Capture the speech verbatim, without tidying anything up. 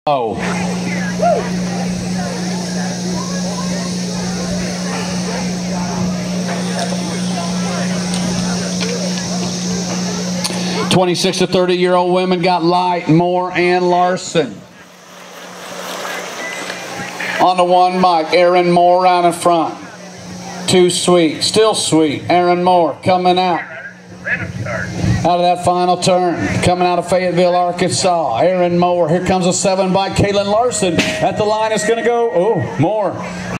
Oh. twenty-six to thirty year old women got Light, Moore, and Larson. On the one, Mike, Aaron Moore out in front. Too Sweet, Still Sweet. Aaron Moore coming out. Out of that final turn. Coming out of Fayetteville, Arkansas. Aaron Moore. Here comes a seven by Kaylin Larson. At the line, it's going to go. Oh, Moore.